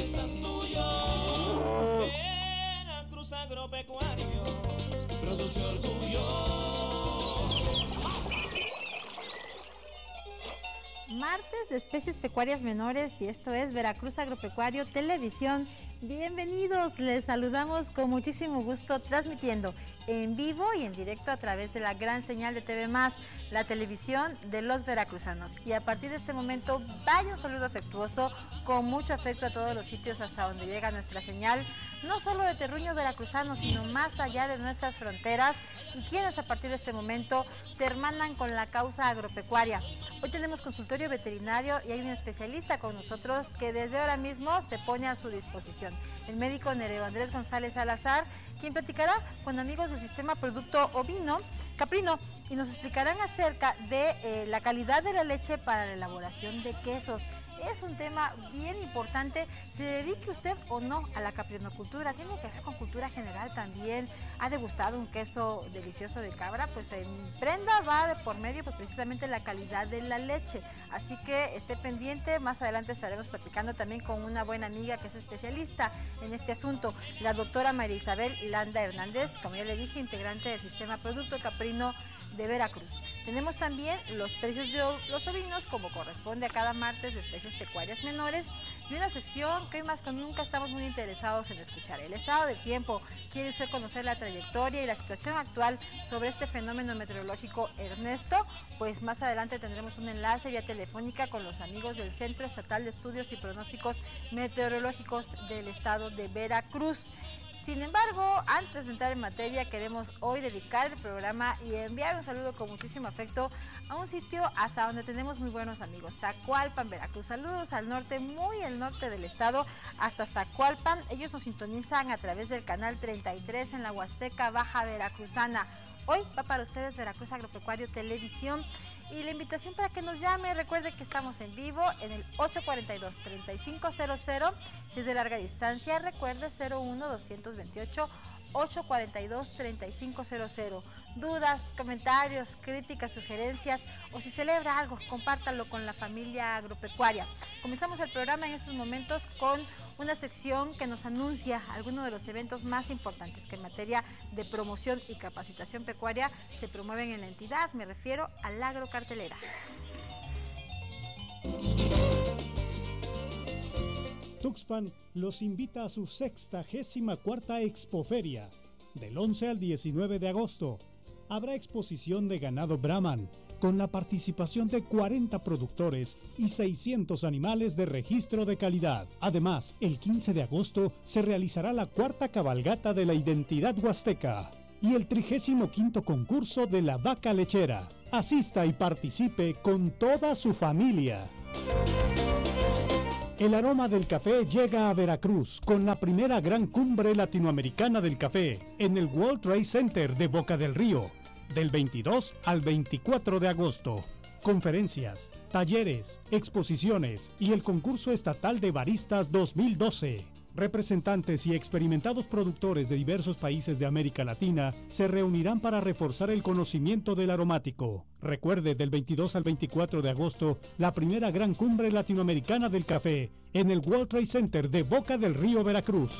estás tuyo. Veracruz Agropecuario produce orgullo. Martes de especies pecuarias menores, y esto es Veracruz Agropecuario Televisión. Bienvenidos, les saludamos con muchísimo gusto, transmitiendo en vivo y en directo a través de la gran señal de TV+, la televisión de los veracruzanos. Y a partir de este momento, vaya un saludo afectuoso, con mucho afecto a todos los sitios hasta donde llega nuestra señal, no solo de terruños veracruzanos, sino más allá de nuestras fronteras, y quienes a partir de este momento se hermanan con la causa agropecuaria. Hoy tenemos consultorio veterinario y hay un especialista con nosotros que desde ahora mismo se pone a su disposición. El médico Nereo Andrés González Salazar, quien platicará con amigos del sistema producto ovino caprino y nos explicarán acerca de la calidad de la leche para la elaboración de quesos. Es un tema bien importante, se dedique usted o no a la caprinocultura, tiene que ver con cultura general también. Ha degustado un queso delicioso de cabra, pues en prenda va de por medio pues precisamente la calidad de la leche, así que esté pendiente. Más adelante estaremos platicando también con una buena amiga que es especialista en este asunto, la doctora María Isabel Landa Hernández, como ya le dije, integrante del sistema producto caprino de Veracruz. Tenemos también los precios de los ovinos, como corresponde a cada martes de especies pecuarias menores, y una sección que hoy más que nunca estamos muy interesados en escuchar: el estado del tiempo. ¿Quiere usted conocer la trayectoria y la situación actual sobre este fenómeno meteorológico Ernesto? Pues más adelante tendremos un enlace vía telefónica con los amigos del Centro Estatal de Estudios y Pronósticos Meteorológicos del estado de Veracruz. Sin embargo, antes de entrar en materia, queremos hoy dedicar el programa y enviar un saludo con muchísimo afecto a un sitio hasta donde tenemos muy buenos amigos, Zacualpan, Veracruz. Saludos al norte, muy al norte del estado, hasta Zacualpan. Ellos nos sintonizan a través del canal 33 en la Huasteca Baja Veracruzana. Hoy va para ustedes Veracruz Agropecuario Televisión. Y la invitación para que nos llame, recuerde que estamos en vivo en el 842-3500, si es de larga distancia, recuerde 01-228 842-3500. Dudas, comentarios, críticas, sugerencias, o si celebra algo, compártalo con la familia agropecuaria. Comenzamos el programa en estos momentos con una sección que nos anuncia algunos de los eventos más importantes que en materia de promoción y capacitación pecuaria se promueven en la entidad. Me refiero a la agrocartelera. Tuxpan los invita a su 64ª Expoferia. Del 11 al 19 de agosto habrá exposición de ganado Brahman con la participación de 40 productores y 600 animales de registro de calidad. Además, el 15 de agosto se realizará la 4ª cabalgata de la identidad huasteca y el 35º concurso de la vaca lechera. Asista y participe con toda su familia. El aroma del café llega a Veracruz con la primera gran cumbre latinoamericana del café en el World Trade Center de Boca del Río, del 22 al 24 de agosto. Conferencias, talleres, exposiciones y el concurso estatal de baristas 2012. Representantes y experimentados productores de diversos países de América Latina se reunirán para reforzar el conocimiento del aromático. Recuerde, del 22 al 24 de agosto, la primera gran cumbre latinoamericana del café en el World Trade Center de Boca del Río, Veracruz.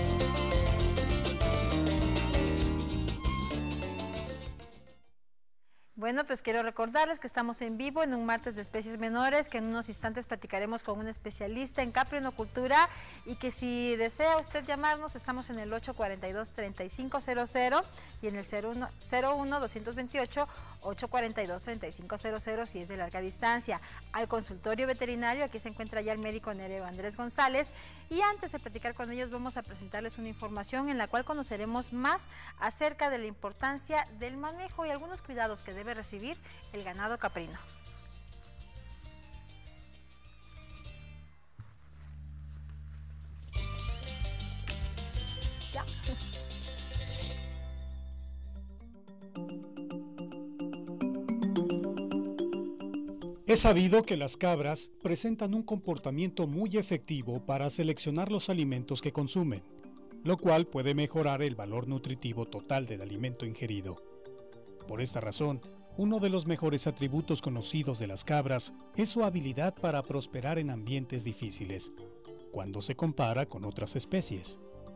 Bueno, pues quiero recordarles que estamos en vivo en un martes de especies menores, que en unos instantes platicaremos con un especialista en caprinocultura, y que si desea usted llamarnos, estamos en el 842-3500 y en el 01-228 842-3500 si es de larga distancia. Al consultorio veterinario, aquí se encuentra ya el médico Nereo Andrés González, y antes de platicar con ellos vamos a presentarles una información en la cual conoceremos más acerca de la importancia del manejo y algunos cuidados que debe recibir el ganado caprino. Ya. Es sabido que las cabras presentan un comportamiento muy efectivo para seleccionar los alimentos que consumen, lo cual puede mejorar el valor nutritivo total del alimento ingerido. Por esta razón, uno de los mejores atributos conocidos de las cabras es su habilidad para prosperar en ambientes difíciles. cuando se compara con otras especies.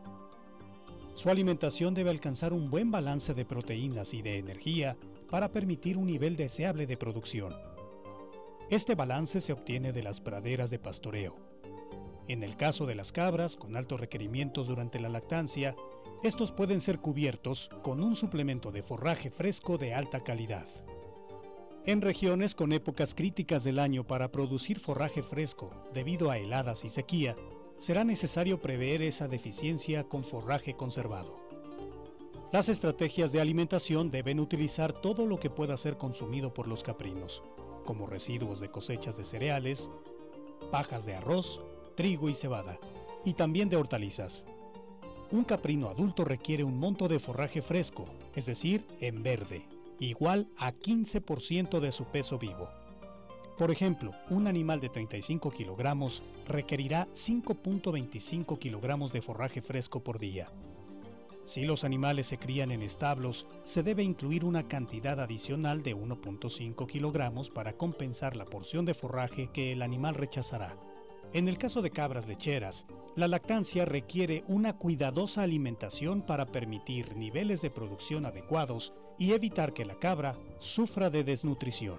Su alimentación debe alcanzar un buen balance de proteínas y de energía para permitir un nivel deseable de producción. Este balance se obtiene de las praderas de pastoreo. En el caso de las cabras con altos requerimientos durante la lactancia, estos pueden ser cubiertos con un suplemento de forraje fresco de alta calidad. En regiones con épocas críticas del año para producir forraje fresco debido a heladas y sequía, será necesario prever esa deficiencia con forraje conservado. Las estrategias de alimentación deben utilizar todo lo que pueda ser consumido por los caprinos, como residuos de cosechas de cereales, pajas de arroz, trigo y cebada, y también de hortalizas. Un caprino adulto requiere un monto de forraje fresco, es decir, en verde, igual a 15% de su peso vivo. Por ejemplo, un animal de 35 kilogramos requerirá 5.25 kilogramos de forraje fresco por día. Si los animales se crían en establos, se debe incluir una cantidad adicional de 1.5 kilogramos para compensar la porción de forraje que el animal rechazará. En el caso de cabras lecheras, la lactancia requiere una cuidadosa alimentación para permitir niveles de producción adecuados y evitar que la cabra sufra de desnutrición.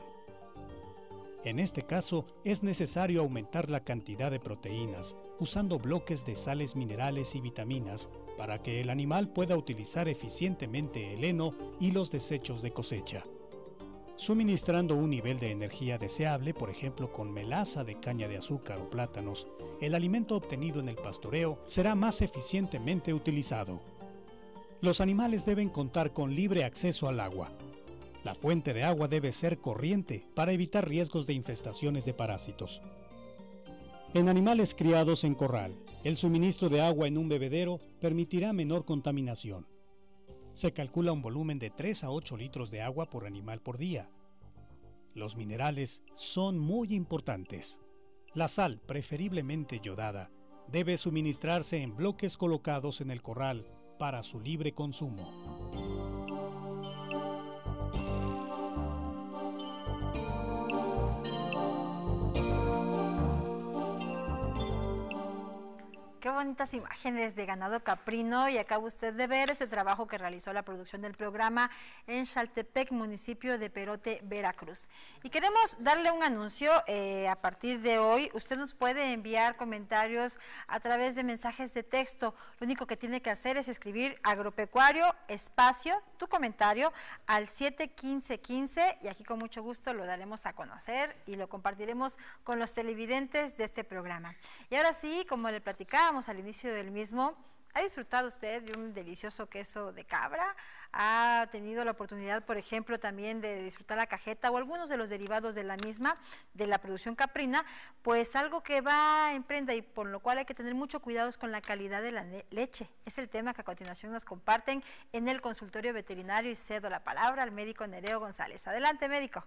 En este caso, es necesario aumentar la cantidad de proteínas, usando bloques de sales minerales y vitaminas para que el animal pueda utilizar eficientemente el heno y los desechos de cosecha. Suministrando un nivel de energía deseable, por ejemplo con melaza de caña de azúcar o plátanos, el alimento obtenido en el pastoreo será más eficientemente utilizado. Los animales deben contar con libre acceso al agua. La fuente de agua debe ser corriente para evitar riesgos de infestaciones de parásitos. En animales criados en corral, el suministro de agua en un bebedero permitirá menor contaminación. Se calcula un volumen de 3 a 8 litros de agua por animal por día. Los minerales son muy importantes. La sal, preferiblemente yodada, debe suministrarse en bloques colocados en el corral para su libre consumo. Qué bonitas imágenes de ganado caprino, y acaba usted de ver ese trabajo que realizó la producción del programa en Xaltepec, municipio de Perote, Veracruz. Y queremos darle un anuncio. A partir de hoy usted nos puede enviar comentarios a través de mensajes de texto. Lo único que tiene que hacer es escribir agropecuario, espacio, tu comentario al 71515, y aquí con mucho gusto lo daremos a conocer y lo compartiremos con los televidentes de este programa. Y ahora sí, como le platicábamos al inicio del mismo, ¿ha disfrutado usted de un delicioso queso de cabra? ¿Ha tenido la oportunidad, por ejemplo, también de disfrutar la cajeta o algunos de los derivados de la misma, de la producción caprina? Pues algo que va en prenda y por lo cual hay que tener mucho cuidado con la calidad de la leche. Es el tema que a continuación nos comparten en el consultorio veterinario, y cedo la palabra al médico Nereo González. Adelante, médico.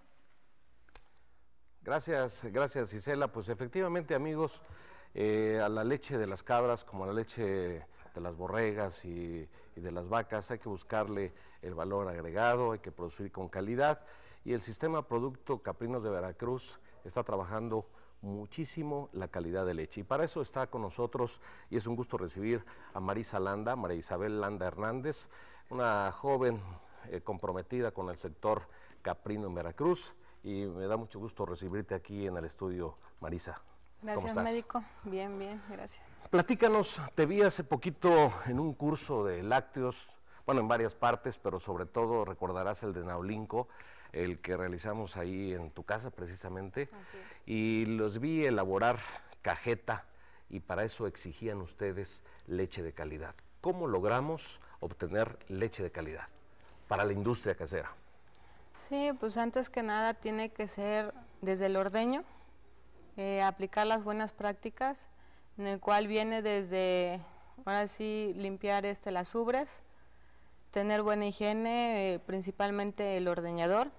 Gracias Isela. Pues efectivamente, amigos, a la leche de las cabras como a la leche de las borregas y de las vacas hay que buscarle el valor agregado, hay que producir con calidad, y el sistema Producto Caprinos de Veracruz está trabajando muchísimo la calidad de leche, y para eso está con nosotros, y es un gusto recibir a María Isabel Landa Hernández, una joven comprometida con el sector caprino en Veracruz, y me da mucho gusto recibirte aquí en el estudio, Marisa. Gracias, médico. Bien, gracias. Platícanos, te vi hace poquito en un curso de lácteos, bueno, en varias partes, pero sobre todo recordarás el de Naulinco, el que realizamos ahí en tu casa precisamente, y los vi elaborar cajeta, y para eso exigían ustedes leche de calidad. ¿Cómo logramos obtener leche de calidad para la industria casera? Sí, pues antes que nada tiene que ser desde el ordeño, aplicar las buenas prácticas, en el cual viene desde, ahora sí, limpiar las ubres, tener buena higiene, principalmente el ordeñador,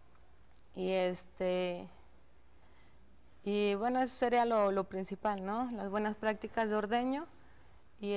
y bueno, eso sería lo principal, ¿no? Las buenas prácticas de ordeño, y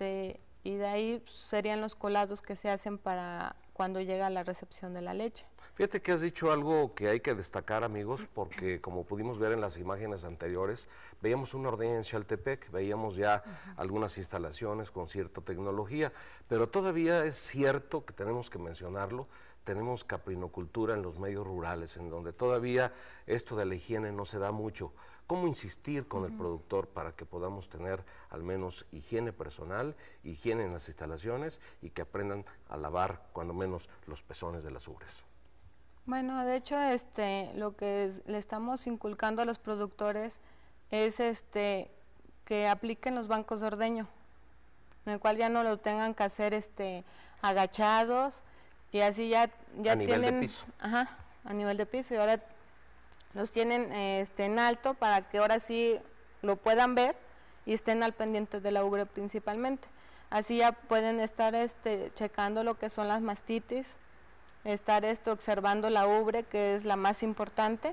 de ahí serían los colados que se hacen para cuando llega la recepción de la leche. Fíjate que has dicho algo que hay que destacar, amigos, porque como pudimos ver en las imágenes anteriores, veíamos una ordeña en Xaltepec, veíamos ya algunas instalaciones con cierta tecnología, pero todavía es cierto que tenemos que mencionarlo, tenemos caprinocultura en los medios rurales, en donde todavía esto de la higiene no se da mucho. ¿Cómo insistir con el productor para que podamos tener al menos higiene personal, higiene en las instalaciones y que aprendan a lavar cuando menos los pezones de las ubres? Bueno, de hecho, lo que le estamos inculcando a los productores es que apliquen los bancos de ordeño, en el cual ya no lo tengan que hacer agachados y así ya a nivel de piso. Ajá, a nivel de piso, y ahora los tienen en alto para que ahora sí lo puedan ver y estén al pendiente de la ubre principalmente. Así ya pueden estar checando lo que son las mastitis, estar observando la ubre, que es la más importante,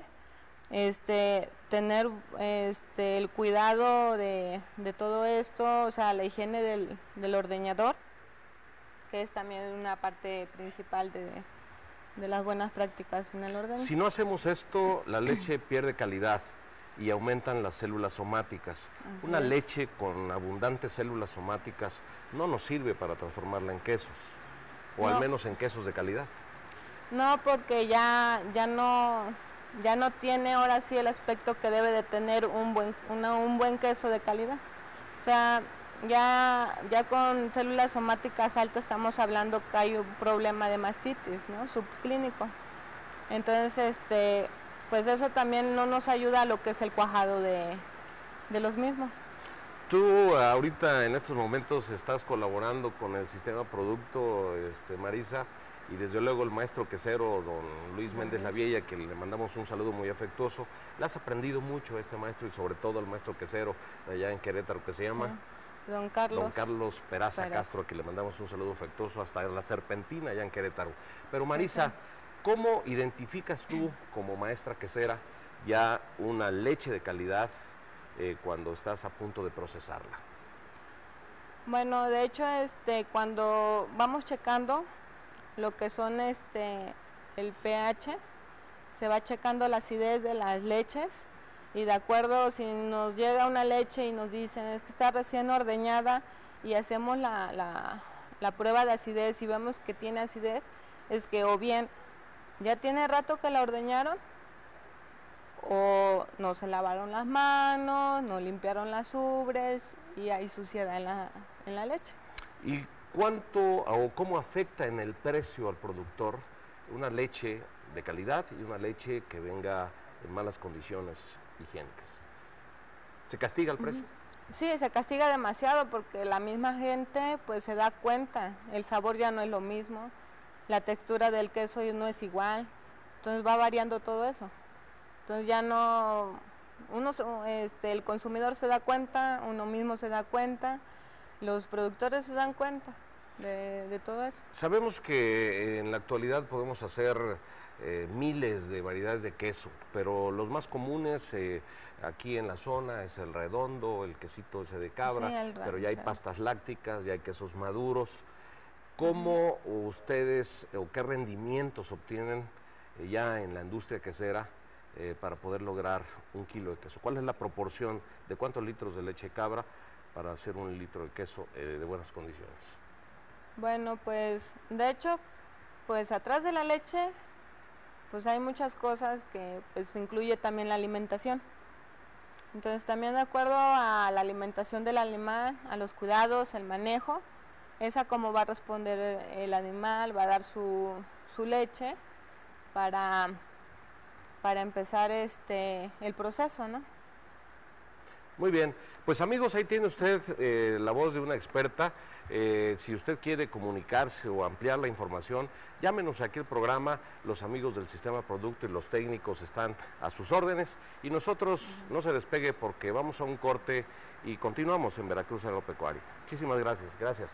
tener el cuidado de todo esto, o sea, la higiene del ordeñador, que es también una parte principal de las buenas prácticas en el ordeño. Si no hacemos esto, la leche pierde calidad y aumentan las células somáticas. Así Una es. leche con abundantes células somáticas no nos sirve para transformarla en quesos, o al No. menos en quesos de calidad. No, porque ya no tiene ahora sí el aspecto que debe de tener un buen queso de calidad. O sea, ya con células somáticas altas estamos hablando que hay un problema de mastitis, ¿no? Subclínico. Entonces, pues eso también no nos ayuda a lo que es el cuajado de los mismos. Tú ahorita en estos momentos estás colaborando con el sistema producto, Marisa, y desde luego el maestro quesero, don Luis Méndez Laviella, que le mandamos un saludo muy afectuoso. Le has aprendido mucho a este maestro y sobre todo al maestro quesero de allá en Querétaro, que se llama Sí. Don Carlos Peraza Castro, que le mandamos un saludo afectuoso hasta la Serpentina allá en Querétaro. Pero Marisa, ¿cómo identificas tú como maestra quesera ya una leche de calidad cuando estás a punto de procesarla? Bueno, de hecho, cuando vamos checando lo que son el pH, se va checando la acidez de las leches, y de acuerdo, si nos llega una leche y nos dicen es que está recién ordeñada y hacemos la prueba de acidez y vemos que tiene acidez, es que o bien ya tiene rato que la ordeñaron, o no se lavaron las manos, no limpiaron las ubres y hay suciedad en la leche. ¿Y cuánto o cómo afecta en el precio al productor una leche de calidad y una leche que venga en malas condiciones higiénicas? ¿Se castiga el precio? Sí, se castiga demasiado porque la misma gente pues se da cuenta, el sabor ya no es lo mismo, la textura del queso no es igual, entonces va variando todo eso. Entonces ya no, el consumidor se da cuenta, uno mismo se da cuenta, los productores se dan cuenta de todo eso. Sabemos que en la actualidad podemos hacer miles de variedades de queso, pero los más comunes aquí en la zona es el redondo, el quesito ese de cabra, Sí, pero ya hay pastas lácticas, ya hay quesos maduros. ¿Cómo ustedes o qué rendimientos obtienen ya en la industria quesera para poder lograr 1 kilo de queso? ¿Cuál es la proporción de cuántos litros de leche de cabra para hacer 1 litro de queso de buenas condiciones? Bueno, pues de hecho, pues atrás de la leche, pues hay muchas cosas que pues incluye también la alimentación. Entonces también de acuerdo a la alimentación del animal, a los cuidados, el manejo, es a cómo va a responder el animal, va a dar su leche para empezar el proceso, ¿no? Muy bien, pues amigos, ahí tiene usted la voz de una experta. Si usted quiere comunicarse o ampliar la información, llámenos aquí al programa. Los amigos del Sistema Producto y los técnicos están a sus órdenes. Y nosotros no se despegue porque vamos a un corte y continuamos en Veracruz Agropecuario. Muchísimas gracias. Gracias.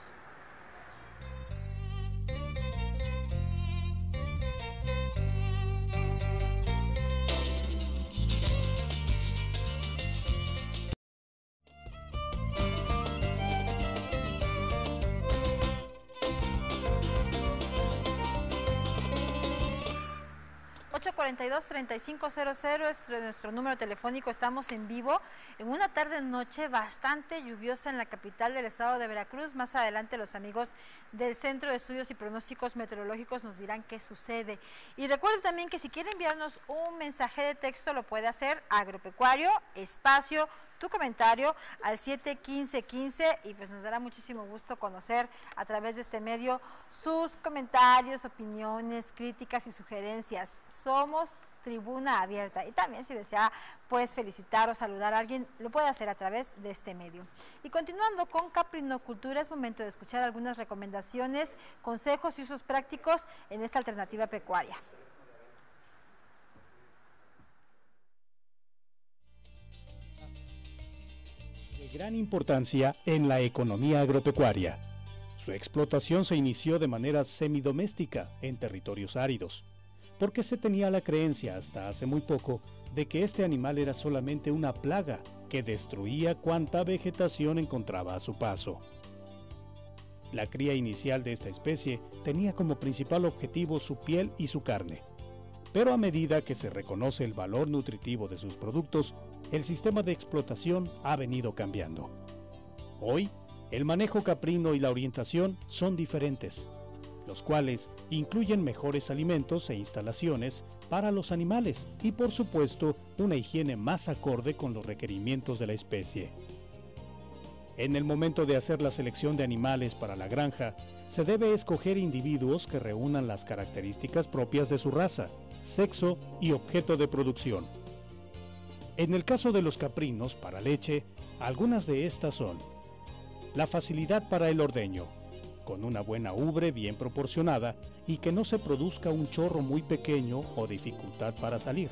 142-3500 es nuestro número telefónico. Estamos en vivo en una tarde-noche bastante lluviosa en la capital del estado de Veracruz. Más adelante los amigos del Centro de Estudios y Pronósticos Meteorológicos nos dirán qué sucede. Y recuerden también que si quiere enviarnos un mensaje de texto lo puede hacer a Agropecuario, espacio, tu comentario al 71515 y pues nos dará muchísimo gusto conocer a través de este medio sus comentarios, opiniones, críticas y sugerencias. Somos tribuna abierta y también si desea pues felicitar o saludar a alguien lo puede hacer a través de este medio. Y continuando con caprinocultura, es momento de escuchar algunas recomendaciones, consejos y usos prácticos en esta alternativa pecuaria. Gran importancia en la economía agropecuaria. Su explotación se inició de manera semidoméstica en territorios áridos, porque se tenía la creencia hasta hace muy poco de que este animal era solamente una plaga que destruía cuanta vegetación encontraba a su paso. La cría inicial de esta especie tenía como principal objetivo su piel y su carne, pero a medida que se reconoce el valor nutritivo de sus productos, el sistema de explotación ha venido cambiando. Hoy, el manejo caprino y la orientación son diferentes, los cuales incluyen mejores alimentos e instalaciones para los animales y, por supuesto, una higiene más acorde con los requerimientos de la especie. En el momento de hacer la selección de animales para la granja, se debe escoger individuos que reúnan las características propias de su raza, sexo y objeto de producción. En el caso de los caprinos para leche, algunas de estas son: la facilidad para el ordeño, con una buena ubre bien proporcionada y que no se produzca un chorro muy pequeño o dificultad para salir.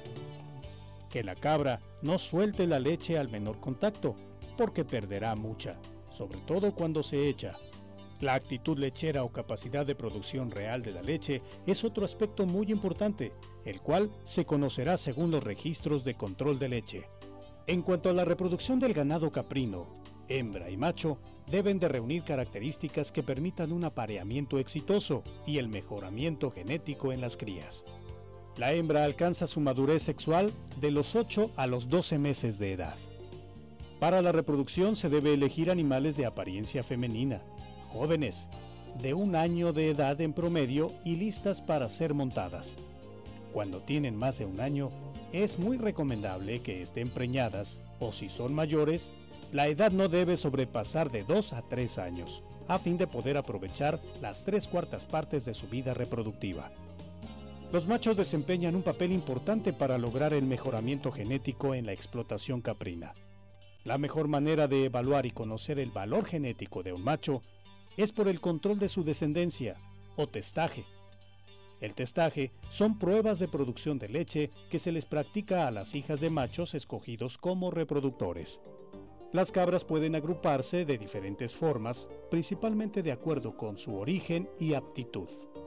Que la cabra no suelte la leche al menor contacto, porque perderá mucha, sobre todo cuando se echa. La actitud lechera o capacidad de producción real de la leche es otro aspecto muy importante, el cual se conocerá según los registros de control de leche. En cuanto a la reproducción del ganado caprino, hembra y macho deben de reunir características que permitan un apareamiento exitoso y el mejoramiento genético en las crías. La hembra alcanza su madurez sexual de los 8 a los 12 meses de edad. Para la reproducción se debe elegir animales de apariencia femenina, jóvenes, de 1 año de edad en promedio y listas para ser montadas. Cuando tienen más de 1 año, es muy recomendable que estén preñadas, o si son mayores, la edad no debe sobrepasar de 2 a 3 años, a fin de poder aprovechar las 3/4 partes de su vida reproductiva. Los machos desempeñan un papel importante para lograr el mejoramiento genético en la explotación caprina. La mejor manera de evaluar y conocer el valor genético de un macho es por el control de su descendencia, o testaje. El testaje son pruebas de producción de leche que se les practica a las hijas de machos escogidos como reproductores. Las cabras pueden agruparse de diferentes formas, principalmente de acuerdo con su origen y aptitud.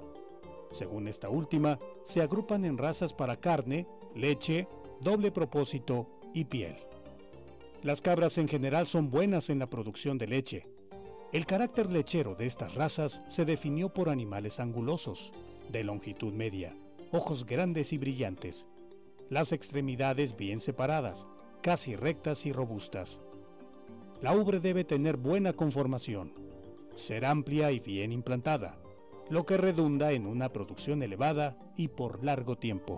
Según esta última, se agrupan en razas para carne, leche, doble propósito y piel. Las cabras en general son buenas en la producción de leche. El carácter lechero de estas razas se definió por animales angulosos, de longitud media, ojos grandes y brillantes, las extremidades bien separadas, casi rectas y robustas. La ubre debe tener buena conformación, ser amplia y bien implantada, lo que redunda en una producción elevada y por largo tiempo.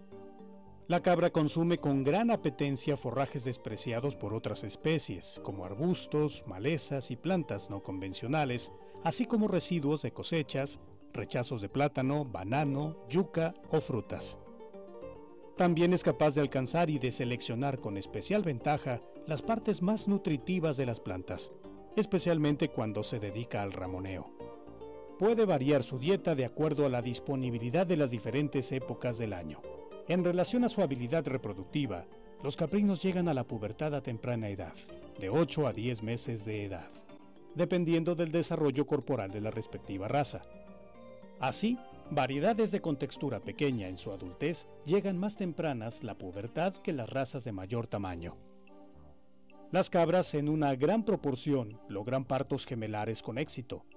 La cabra consume con gran apetencia forrajes despreciados por otras especies, como arbustos, malezas y plantas no convencionales, así como residuos de cosechas, rechazos de plátano, banano, yuca o frutas. También es capaz de alcanzar y de seleccionar con especial ventaja las partes más nutritivas de las plantas, especialmente cuando se dedica al ramoneo. Puede variar su dieta de acuerdo a la disponibilidad de las diferentes épocas del año. En relación a su habilidad reproductiva, los caprinos llegan a la pubertad a temprana edad, de 8 a 10 meses de edad, dependiendo del desarrollo corporal de la respectiva raza. Así, variedades de contextura pequeña en su adultez llegan más tempranas la pubertad que las razas de mayor tamaño. Las cabras en una gran proporción logran partos gemelares con éxito.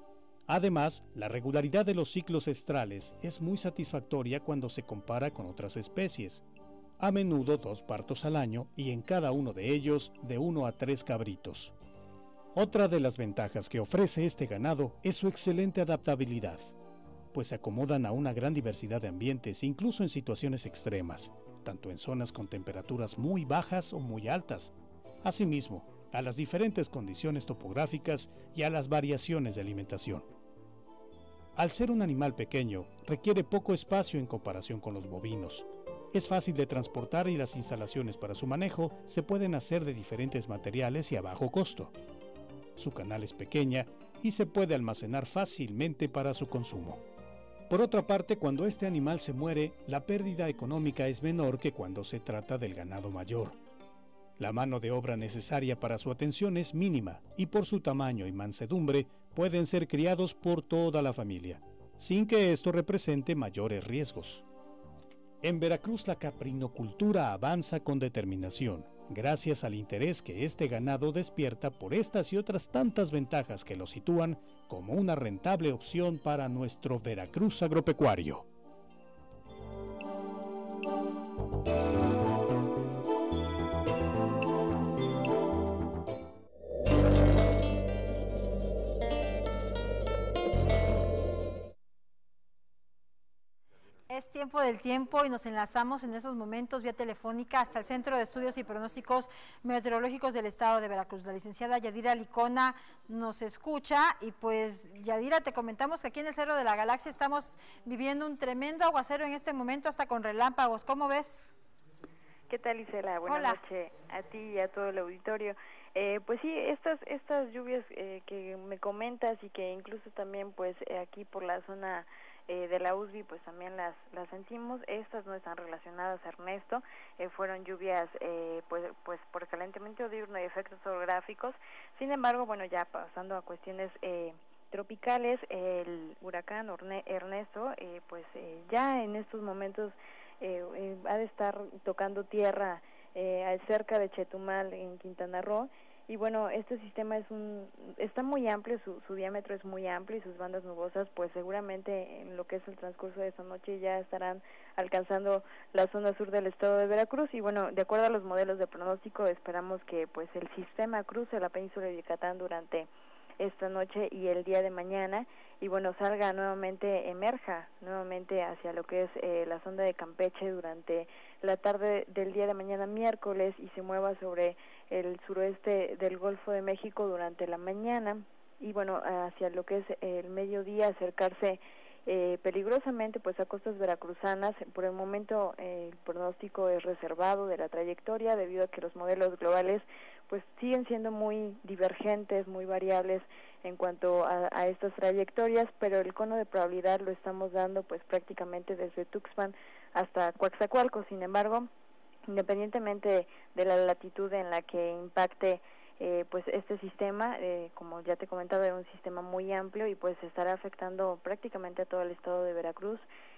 Además, la regularidad de los ciclos estrales es muy satisfactoria cuando se compara con otras especies. A menudo 2 partos al año y en cada uno de ellos de 1 a 3 cabritos. Otra de las ventajas que ofrece este ganado es su excelente adaptabilidad, pues se acomodan a una gran diversidad de ambientes, incluso en situaciones extremas, tanto en zonas con temperaturas muy bajas o muy altas. Asimismo, a las diferentes condiciones topográficas y a las variaciones de alimentación. Al ser un animal pequeño, requiere poco espacio en comparación con los bovinos. Es fácil de transportar y las instalaciones para su manejo se pueden hacer de diferentes materiales y a bajo costo. Su canal es pequeña y se puede almacenar fácilmente para su consumo. Por otra parte, cuando este animal se muere, la pérdida económica es menor que cuando se trata del ganado mayor. La mano de obra necesaria para su atención es mínima y por su tamaño y mansedumbre pueden ser criados por toda la familia, sin que esto represente mayores riesgos. En Veracruz la caprinocultura avanza con determinación, gracias al interés que este ganado despierta por estas y otras tantas ventajas que lo sitúan como una rentable opción para nuestro Veracruz agropecuario. Es tiempo del tiempo y nos enlazamos en estos momentos vía telefónica hasta el Centro de Estudios y Pronósticos Meteorológicos del Estado de Veracruz. La licenciada Yadira Licona nos escucha y pues Yadira, te comentamos que aquí en el Cerro de la Galaxia estamos viviendo un tremendo aguacero en este momento, hasta con relámpagos. ¿Cómo ves? ¿Qué tal, Isela? Buenas noches a ti y a todo el auditorio. Pues sí, estas lluvias que me comentas y que incluso también pues aquí por la zona de la USB pues también las sentimos. Estas no están relacionadas, Ernesto, fueron lluvias pues por calentamiento diurno y efectos orográficos. Sin embargo, bueno, ya pasando a cuestiones tropicales, el huracán Ernesto pues ya en estos momentos ha de estar tocando tierra cerca de Chetumal en Quintana Roo. Y bueno, este sistema está muy amplio, su diámetro es muy amplio y sus bandas nubosas pues seguramente en lo que es el transcurso de esta noche ya estarán alcanzando la zona sur del estado de Veracruz. Y bueno, de acuerdo a los modelos de pronóstico esperamos que pues el sistema cruce la península de Yucatán durante esta noche y el día de mañana y bueno, emerja nuevamente hacia lo que es la sonda de Campeche durante la tarde del día de mañana miércoles y se mueva sobre el suroeste del Golfo de México durante la mañana y bueno, hacia lo que es el mediodía acercarse peligrosamente pues a costas veracruzanas. Por el momento el pronóstico es reservado de la trayectoria debido a que los modelos globales pues siguen siendo muy divergentes, muy variables en cuanto a estas trayectorias, pero el cono de probabilidad lo estamos dando pues prácticamente desde Tuxpan hasta Coatzacoalcos. Sin embargo, independientemente de la latitud en la que impacte pues este sistema, como ya te comentaba, era un sistema muy amplio y pues estará afectando prácticamente a todo el estado de Veracruz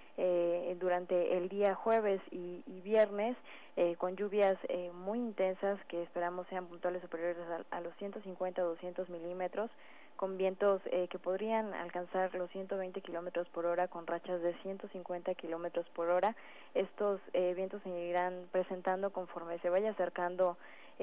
durante el día jueves y viernes, con lluvias muy intensas que esperamos sean puntuales superiores a los 150 a 200 milímetros, con vientos que podrían alcanzar los 120 kilómetros por hora, con rachas de 150 kilómetros por hora. Estos vientos se irán presentando conforme se vaya acercando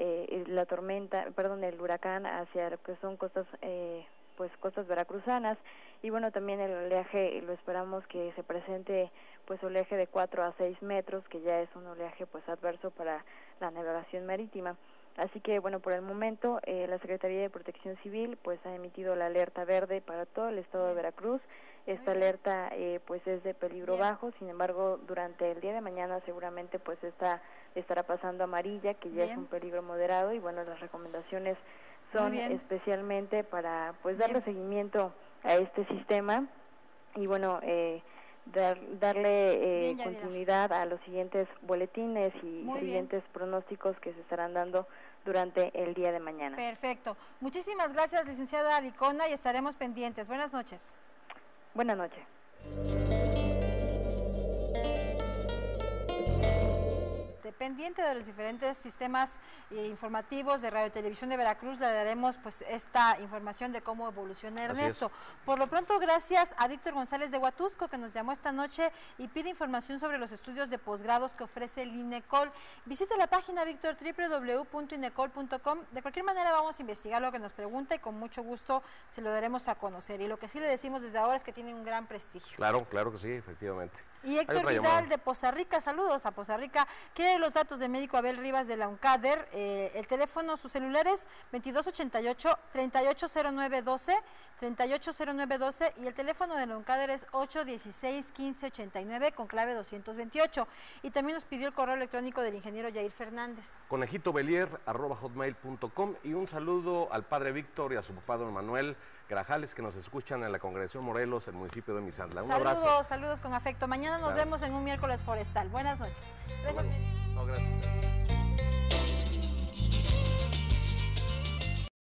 el huracán hacia lo que son costas veracruzanas. Y bueno, también el oleaje lo esperamos que se presente pues oleaje de 4 a 6 metros, que ya es un oleaje pues adverso para la navegación marítima. Así que bueno, por el momento la Secretaría de Protección Civil pues ha emitido la alerta verde para todo el estado de Veracruz. Esta alerta pues es de peligro bajo, sin embargo durante el día de mañana seguramente pues estará pasando a amarilla, que ya es un peligro moderado. Y bueno, las recomendaciones son especialmente para pues darle seguimiento a este sistema y bueno, darle continuidad a los siguientes boletines y siguientes pronósticos que se estarán dando durante el día de mañana. Perfecto. Muchísimas gracias, licenciada Licona, y estaremos pendientes. Buenas noches. Buenas noches. pendiente de los diferentes sistemas informativos de Radio y Televisión de Veracruz. Le daremos pues esta información de cómo evoluciona Ernesto. Por lo pronto, gracias a Víctor González de Huatusco, que nos llamó esta noche y pide información sobre los estudios de posgrados que ofrece el INECOL. Visite la página, Víctor, www.inecol.com. De cualquier manera vamos a investigar lo que nos pregunta y con mucho gusto se lo daremos a conocer. Y lo que sí le decimos desde ahora es que tiene un gran prestigio. Claro, claro que sí, efectivamente. Y Héctor Vidal de Poza Rica, saludos a Poza Rica, quiere los datos del médico Abel Rivas de la UNCADER, el teléfono, su celular es 2288-380912, 380912 y el teléfono de la UNCADER es 816-1589 con clave 228. Y también nos pidió el correo electrónico del ingeniero Yair Fernández. conejitobelier@hotmail.com y un saludo al padre Víctor y a su papá don Manuel Grajales, que nos escuchan en la Congregación Morelos, el municipio de Misantla. Un abrazo. Saludos con afecto. Mañana nos vemos en un miércoles forestal. Buenas noches. Gracias.